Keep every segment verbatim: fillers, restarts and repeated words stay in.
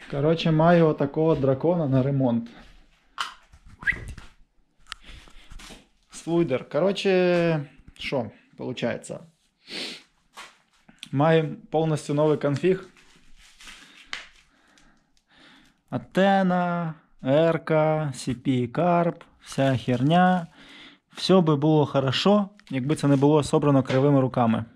Короче, маю такого дракона на ремонт. Слуйдер. Короче, что получается? Маем полностью новый конфиг. Атена, Ерка, сі пі, Карп, вся херня. Все би було хорошо, якби це не було собрано кривими руками.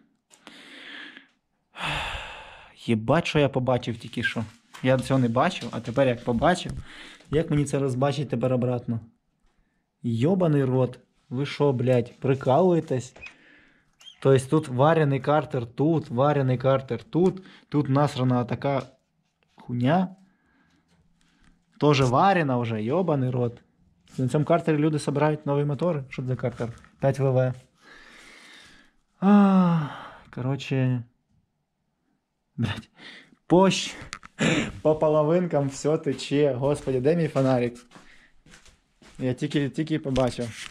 Єбать, що я побачив тільки що. Я цього не бачив, а тепер як побачив, як мені це розбачить тепер обратно? Йобаний рот. Ви що, блядь, прикалуєтесь? Тобто тут варений картер тут, варений картер тут, тут насрана така хуйня. Тоже варена вже, йобаний рот. На цьому картері люди собирають нові мотори. Що це за картер? п'ять ве ве. А, короче, блядь, пощ, по половинкам все тече. Господи, де мій фонарик? Я тільки, тільки побачив.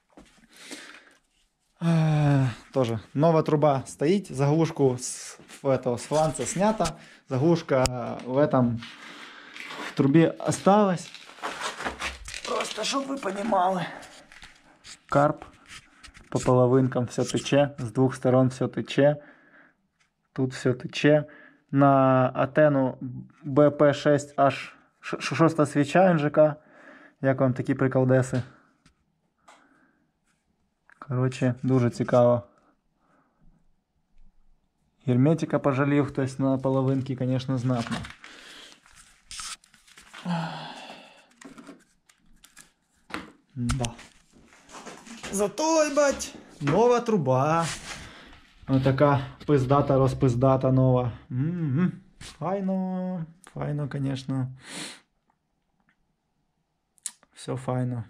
А, тоже нова труба стоїть, заглушку с, этого, с фланца снята, заглушка в этом в трубе осталась. Просто, щоб ви понимали. Карп по половинкам все тече, з двох сторон все тече, тут все тече. На Атену бэ пэ шість аж шоста свіча ен же ка. Як вам такі приколдеси? Короче, дуже цікаво. Герметика пожалів хтось на половинки, конечно, знатно. Да. Зато, ебать, нова труба. Ось така пиздата, розпиздата нова. М-м-м. Файно, файно, конечно. Все файно.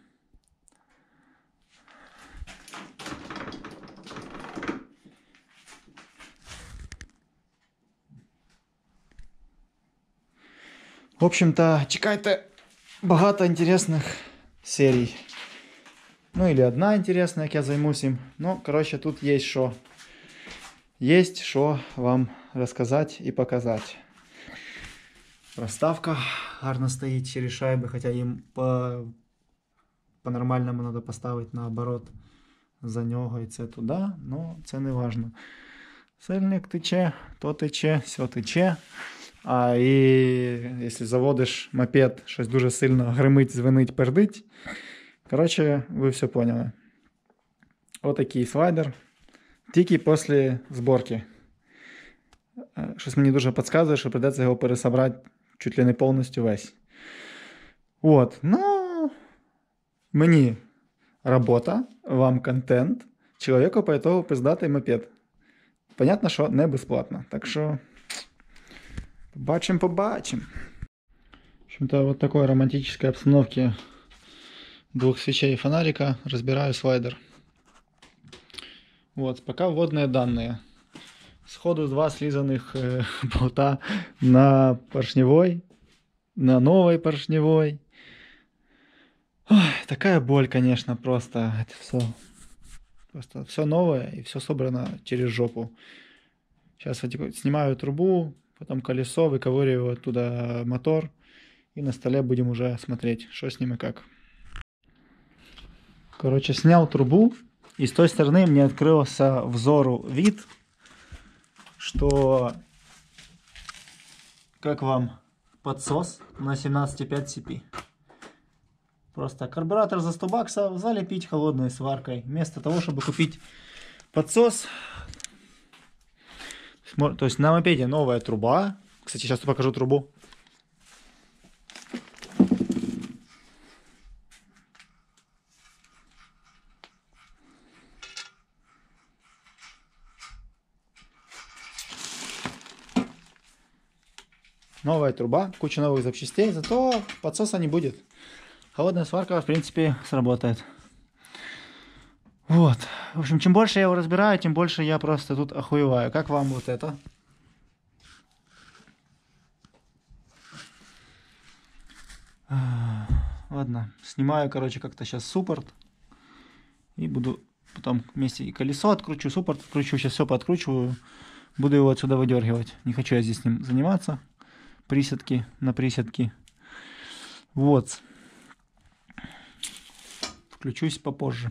В общем-то, чекайте багато інтересних серій. Ну, или одна интересная, як я займусь им. Ну, короче, тут есть что. Есть что вам рассказать и показать. Проставка гарно стоит через шайбы, хотя им по, по-нормальному надо поставить наоборот за нього і це туди, но це не важно. Сильник тече, то тече, все тече. А і якщо заводиш мопед, щось дуже сильно гримить, звенить, пердить. Короче, ви все поняли. Отакий слайдер. Тільки після зборки. Щось мені дуже підказує, що прийдеться його пересобрати чуть ли не повністю весь. От. Ну, мені робота, вам контент, чоловіку по итогу пиздатий мопед. Понятно, що не безплатно. Так що побачим, побачим. В общем-то, вот такой романтической обстановке двух свечей и фонарика разбираю слайдер. Вот, пока вводные данные. Сходу два слизанных э, болта на поршневой, на новой поршневой. Ой, такая боль, конечно, просто. Это все, просто все новое и все собрано через жопу. Сейчас снимаю трубу, потом колесо, выковыриваю оттуда мотор. И на столе будем уже смотреть, что с ним и как. Короче, снял трубу. И с той стороны мне открылся взору вид, что, как вам, подсос на семнадцать и пять си пи. Просто карбюратор за сто баксов залепить холодной сваркой. Вместо того, чтобы купить подсос. То есть на мопеде новая труба. Кстати, сейчас покажу трубу. Новая труба, куча новых запчастей, зато подсоса не будет. Холодная сварка, в принципе, сработает. Вот. В общем, чем больше я его разбираю, тем больше я просто тут охуеваю. Как вам вот это? Ладно, снимаю, короче, как-то сейчас суппорт. И буду потом вместе и колесо откручу, суппорт откручу, сейчас все подкручиваю. Буду его отсюда выдергивать. Не хочу я здесь с ним заниматься. Присадки на присадки. Вот. Включусь попозже.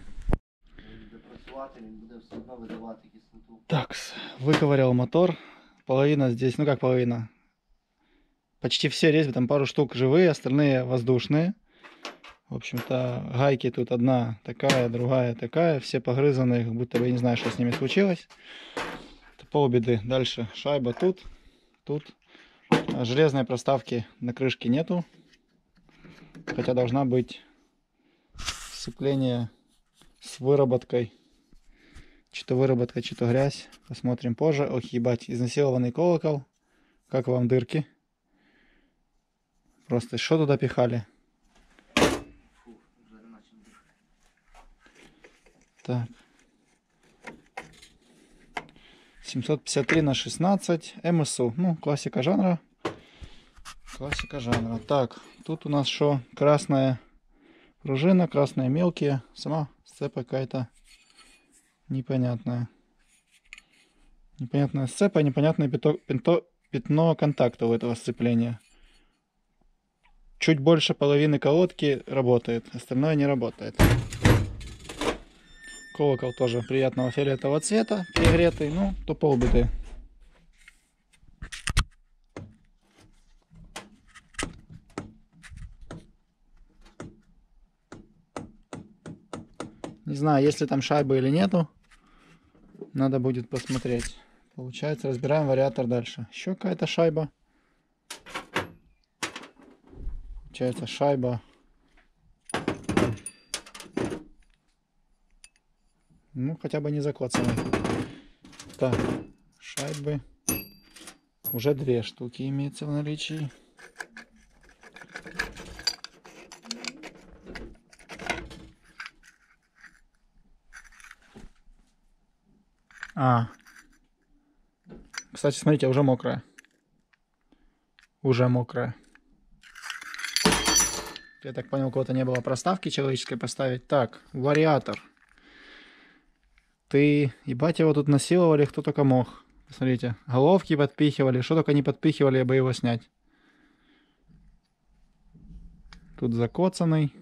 Так, выковырял мотор. Половина здесь, ну как половина? Почти все резьбы, там пару штук живые, остальные воздушные. В общем-то, гайки тут одна такая, другая такая. Все погрызанные, как будто бы я не знаю, что с ними случилось. Это полбеды. Дальше шайба тут, тут. Железной проставки на крышке нету. Хотя должна быть сцепление с выработкой. Что-то выработка, что-то грязь. Посмотрим позже. Ох, ебать, изнасилованный колокол. Как вам дырки? Просто что туда пихали? Так. семьсот пятьдесят три на шестнадцать. эм эс у. Ну, классика жанра. Классика жанра. Так, тут у нас что? Красная пружина, красные мелкие. Сама сцепа какая-то непонятная. Непонятная сцепа, непонятное пятно, пятно, пятно контакта у этого сцепления. Чуть больше половины колодки работает, остальное не работает. Колокол тоже приятного фиолетового цвета, перегретый, ну, то полбеды. Не знаю, есть ли там шайбы или нету. Надо будет посмотреть. Получается, разбираем вариатор дальше. Еще какая-то шайба. Получается, шайба. Ну, хотя бы не закоцанная. Так, шайбы. Уже две штуки имеется в наличии. А. Кстати, смотрите, уже мокрая. Уже мокрая. Я так понял, у кого-то не было проставки человеческой поставить. Так, вариатор. Ты, ебать, его тут насиловали, кто только мог. Посмотрите, головки подпихивали, что только не подпихивали, бы его снять. Тут закоцанный.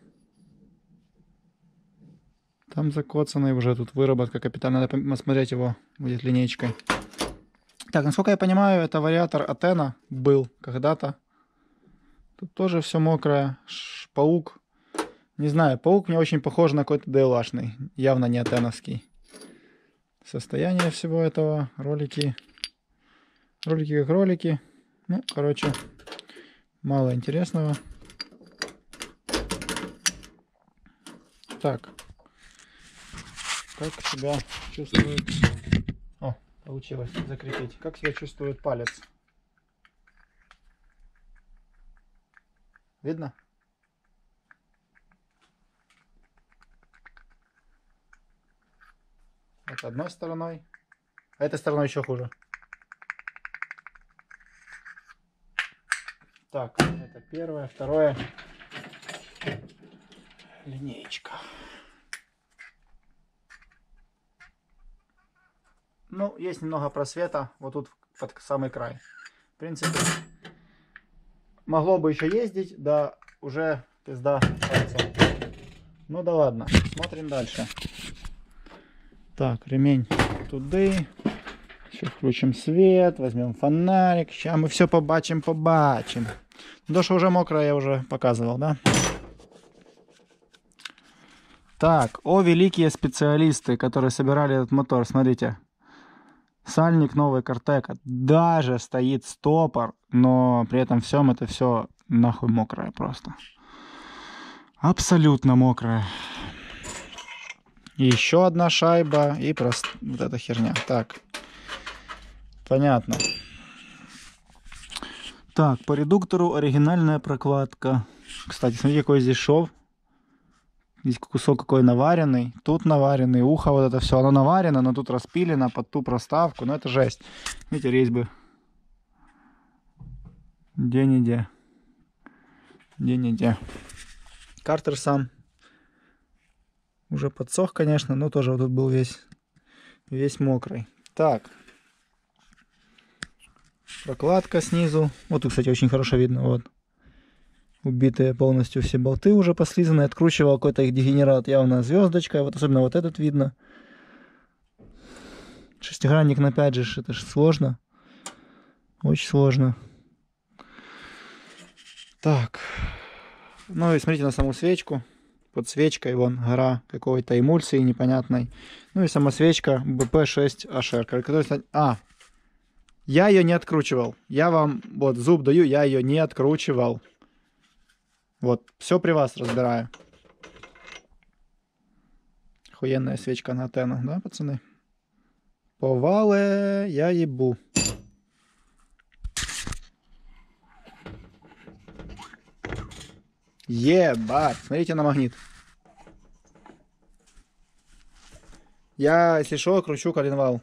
Там закоцанный уже, тут выработка капитально. Надо посмотреть его, будет линейкой. Так, насколько я понимаю, это вариатор Атена был когда-то. Тут тоже все мокрое. Ш паук. Не знаю, паук мне очень похож на какой-то ди эл эй-шный. Явно не атеновский. Состояние всего этого. Ролики. Ролики как ролики. Ну, короче, мало интересного. Так. Как себя чувствует... О, получилось закрепить. Как себя чувствует палец? Видно? Это одной стороной, а этой стороной еще хуже. Так, это первое, второе. Линеечка. Ну, есть немного просвета вот тут под самый край. В принципе, могло бы еще ездить, да уже пизда пальцем. Ну да ладно, смотрим дальше. Так, ремень туды. Сейчас включим свет, возьмем фонарик. Сейчас мы все побачим, побачим. То, что уже мокрое, я уже показывал, да? Так, о, великие специалисты, которые собирали этот мотор, смотрите. Сальник новый Кортека. Даже стоит стопор, но при этом всем это все нахуй мокрое просто. Абсолютно мокрое. И еще одна шайба и просто вот эта херня. Так, понятно. Так, по редуктору оригинальная прокладка. Кстати, смотрите, какой здесь шов. Здесь кусок какой наваренный. Тут наваренный. Ухо вот это все. Оно наварено, но тут распилено под ту проставку. Ну это жесть. Видите, резьбы. Где-нигде. Где-нигде. Картер сам уже подсох, конечно, но тоже вот тут был весь, весь мокрый. Так. Прокладка снизу. Вот тут, кстати, очень хорошо видно. Вот. Убитые полностью все болты уже послизаны. Откручивал какой-то их дегенерат. Явно звездочка. Вот особенно вот этот видно. Шестигранник на пять же. Это же сложно. Очень сложно. Так. Ну и смотрите на саму свечку. Под свечкой вон гора какой-то эмульсии непонятной. Ну и сама свечка бэ пэ шесть эйч ар. А, я ее не откручивал. Я вам вот зуб даю, я ее не откручивал. Вот, все при вас разбираю. Охуенная свечка на антенну, да, пацаны? Повале я ебу. Ебать, смотрите на магнит. Я, если что, кручу коленвал.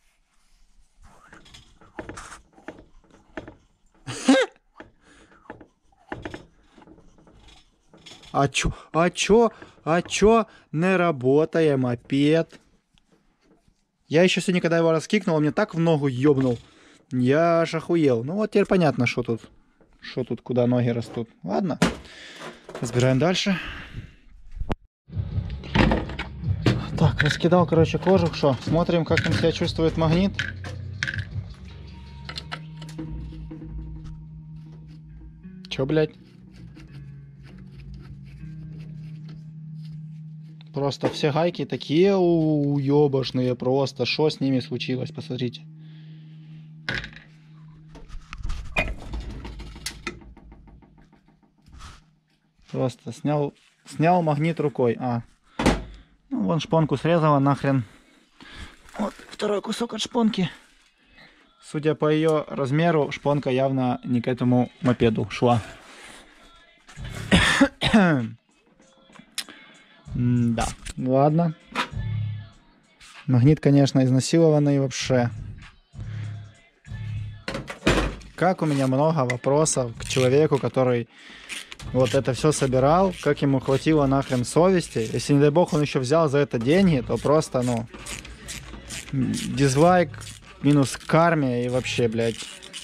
А чё, а чё, а чё не работает мопед? Я еще сегодня, когда его раскикнул, он мне так в ногу ёбнул. Я аж охуел. Ну вот теперь понятно, что тут. Что тут, куда ноги растут. Ладно. Разбираем дальше. Так, раскидал, короче, кожух. Что? Смотрим, как он себя чувствует магнит. Чё, блядь? Просто все гайки такие уёбошные. Просто. Что с ними случилось? Посмотрите. Просто снял, снял магнит рукой. А. Ну, вон шпонку срезала нахрен. Вот второй кусок от шпонки. Судя по ее размеру, шпонка явно не к этому мопеду шла. Да, ладно. Магнит, конечно, изнасилованный вообще. Как у меня много вопросов к человеку, который вот это все собирал, как ему хватило нахрен совести. Если, не дай бог, он еще взял за это деньги, то просто, ну, дизлайк минус карме и вообще, блядь.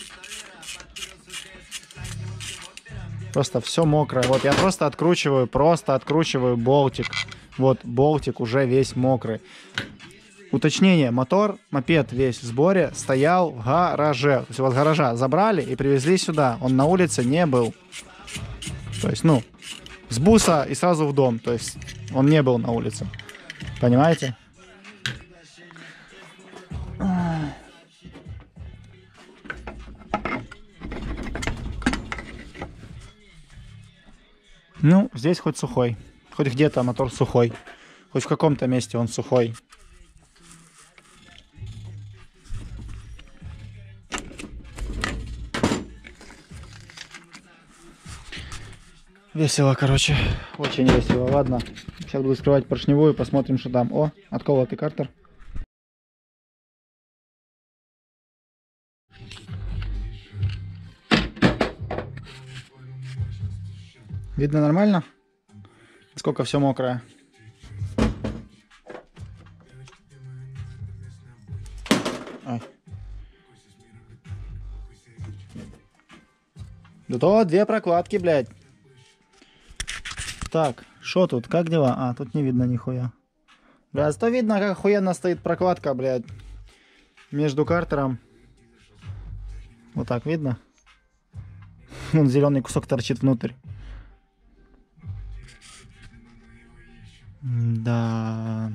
Просто все мокрое. Вот я просто откручиваю, просто откручиваю болтик. Вот болтик уже весь мокрый. Уточнение, мотор, мопед весь в сборе стоял в гараже. То есть его с гаража забрали и привезли сюда. Он на улице не был. То есть, ну, с буса и сразу в дом. То есть он не был на улице. Понимаете? Ну, здесь хоть сухой. Хоть где-то мотор сухой. Хоть в каком-то месте он сухой. Весело, короче. Очень весело. Ладно. Сейчас буду скрывать поршневую, посмотрим, что там. О, отколотый картер. Видно нормально? Сколько все мокрое. Ой. Да то две прокладки, блядь. Так, что тут? Как дела? А, тут не видно нихуя. Блядь, зато видно, как охуенно стоит прокладка, блядь. Между картером. Вот так видно? Вон зеленый кусок торчит внутрь. Да.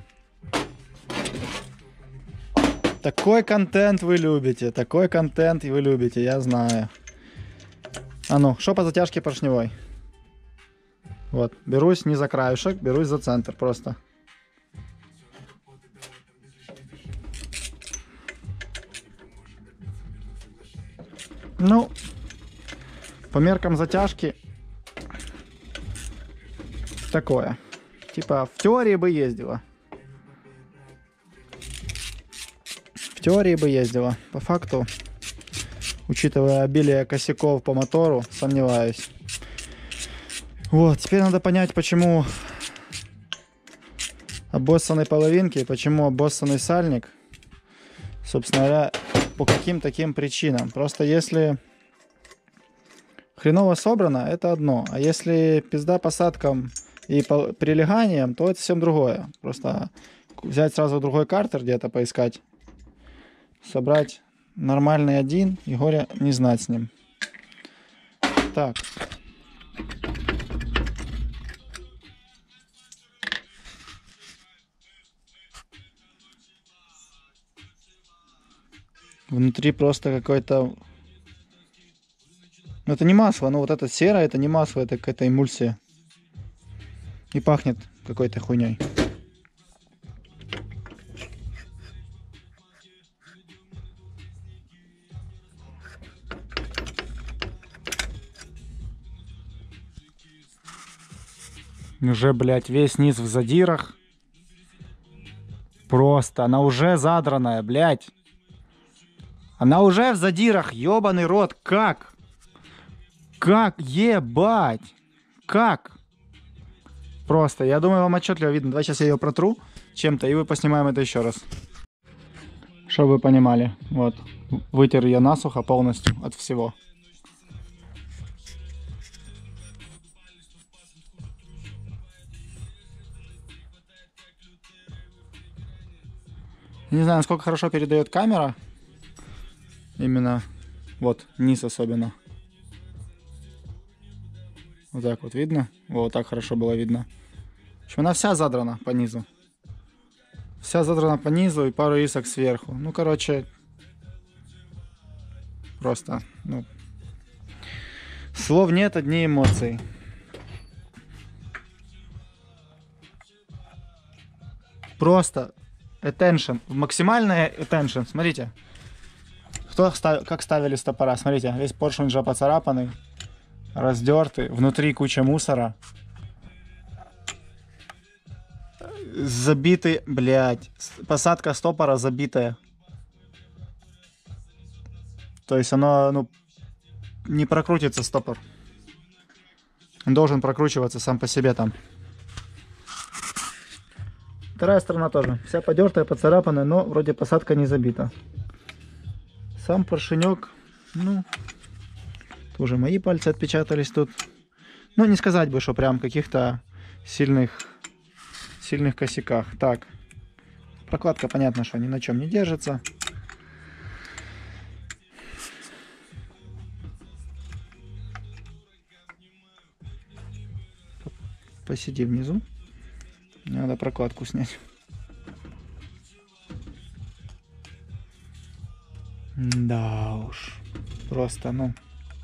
Такой контент вы любите. Такой контент вы любите, я знаю. А ну, что по затяжке поршневой? Вот, берусь не за краешек, берусь за центр просто. Ну, по меркам затяжки такое. Типа, в теории бы ездила. В теории бы ездила. По факту, учитывая обилие косяков по мотору, сомневаюсь. Вот, теперь надо понять, почему обоссанные половинки, почему обоссанный сальник. Собственно говоря, по каким таким причинам. Просто если хреново собрано, это одно. А если пизда посадкам и по прилеганиям, то это совсем другое. Просто взять сразу другой картер где-то поискать, собрать нормальный один и горе не знать с ним. Так. Внутри просто какой-то... Ну, это не масло, но вот это серое, это не масло, это какая-то эмульсия. И пахнет какой-то хуйней. Уже, блядь, весь низ в задирах. Просто, она уже задранная, блядь. Она уже в задирах, ёбаный рот, как? Как, ебать? Как? Просто, я думаю, вам отчетливо видно. Давай сейчас я ее протру чем-то, и мы поснимаем это еще раз. Чтобы вы понимали, вот, вытер я насухо полностью от всего. Не знаю, насколько хорошо передает камера. Именно вот низ особенно. Вот так вот видно. Вот так хорошо было видно. В общем, она вся задрана по низу. Вся задрана по низу и пару рисок сверху. Ну, короче, просто, ну, слов нет, одни эмоции. Просто attention, максимальная attention. Смотрите, кто став... как ставили стопора. Смотрите, весь поршень уже поцарапанный, раздертый, внутри куча мусора. Забитый, блядь, посадка стопора забитая. То есть оно, ну, не прокрутится стопор. Он должен прокручиваться сам по себе там. Вторая сторона тоже. Вся подертая, поцарапанная, но вроде посадка не забита. Сам поршенек, ну, тоже мои пальцы отпечатались тут. Ну, не сказать бы, что прям каких-то сильных, сильных косяках. Так, прокладка, понятно, что ни на чем не держится. Посиди внизу. Надо прокладку снять. Да уж. Просто, ну.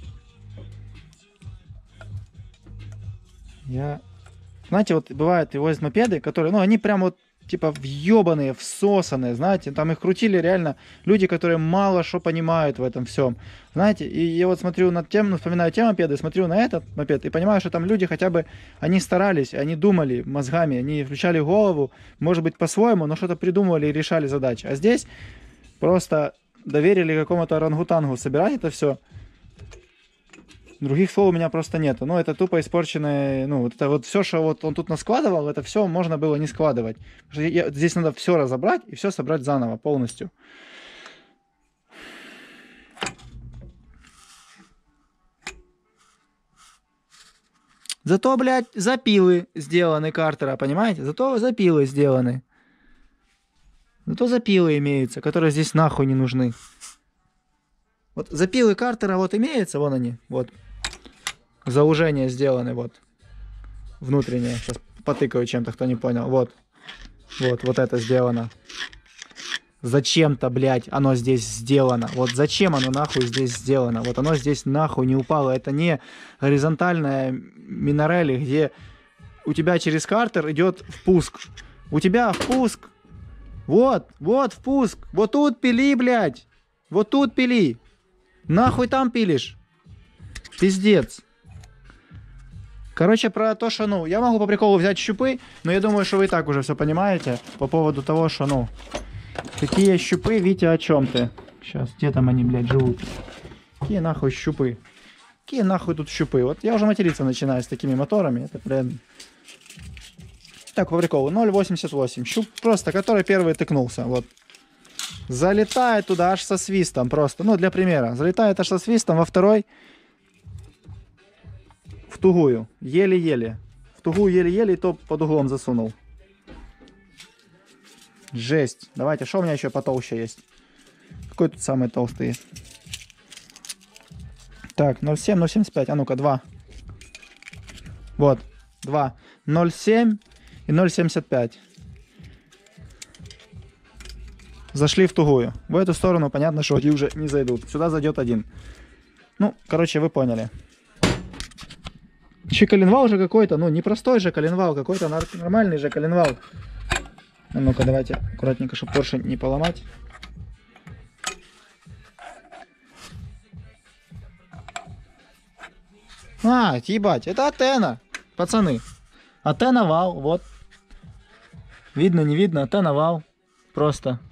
Я... Знаете, вот бывают и возят мопеды, которые, ну, они прям вот, типа, въебанные, всосанные, знаете. Там их крутили реально люди, которые мало что понимают в этом всем. Знаете, и я вот смотрю на тем, ну, вспоминаю те мопеды, смотрю на этот мопед и понимаю, что там люди хотя бы, они старались, они думали мозгами, они включали голову, может быть, по-своему, но что-то придумывали и решали задачи. А здесь просто доверили какому-то орангутангу собирать это все. Других слов у меня просто нету. Ну, это тупо испорченное, ну, вот это вот все, что вот он тут наскладывал, это все можно было не складывать. Потому что я, здесь надо все разобрать и все собрать заново, полностью. Зато, блядь, запилы сделаны картера, понимаете? Зато запилы сделаны. Зато запилы имеются, которые здесь нахуй не нужны. Вот запилы картера вот имеются, вон они, вот. Заужения сделаны, вот. Внутренние. Сейчас потыкаю чем-то, кто не понял. Вот. Вот, вот это сделано. Зачем-то, блядь, оно здесь сделано. Вот зачем оно нахуй здесь сделано? Вот оно здесь нахуй не упало. Это не горизонтальная минорелли, где у тебя через картер идет впуск. У тебя впуск. Вот, вот впуск. Вот тут пили, блядь. Вот тут пили. Нахуй там пилишь. Пиздец. Короче, про то, что, ну, я могу по приколу взять щупы, но я думаю, что вы и так уже все понимаете по поводу того, что, ну, какие щупы, Витя, о чем ты? Сейчас, где там они, блядь, живут? Какие нахуй щупы? Какие нахуй тут щупы? Вот я уже материться начинаю с такими моторами. Это прям... Так, по приколу, ноль восемьдесят восемь. Щуп просто, который первый тыкнулся, вот. залетает туда аж со свистом просто. Ну, для примера. Залетает аж со свистом, во второй в тугую. Еле-еле. В тугую еле-еле, и то под углом засунул. Жесть. Давайте, что у меня еще потолще есть? Какой тут самый толстый? Так, ноль семь, ноль семьдесят пять. А ну-ка, два. Вот, два. ноль семь и ноль семьдесят пять. Зашли в тугую. В эту сторону понятно, что они уже не зайдут. Сюда зайдет один. Ну, короче, вы поняли. Еще коленвал же какой-то. Ну, не простой же коленвал. Какой-то нормальный же коленвал. А ну-ка, давайте аккуратненько, чтобы поршень не поломать. А, ебать, это антенна, пацаны. Антенна вал, вот. Видно, не видно, антенна вал. Просто.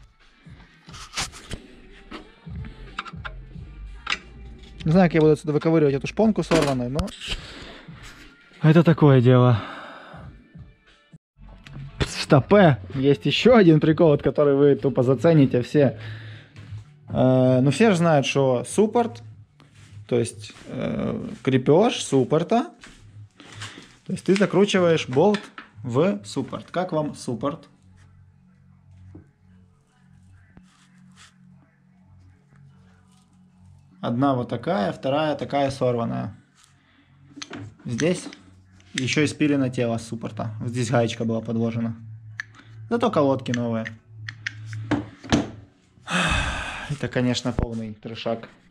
Не знаю, как я буду отсюда выковыривать эту шпонку сорванную, но... Это такое дело. Стопе. Есть еще один прикол, от который вы тупо зацените все. Э, ну, все же знают, что суппорт, то есть э, крепеж суппорта. То есть ты закручиваешь болт в суппорт. Как вам суппорт? Одна вот такая, вторая такая сорванная. Здесь еще и спилено тело суппорта. Здесь гаечка была подложена. Зато колодки новые. Это, конечно, полный трешак.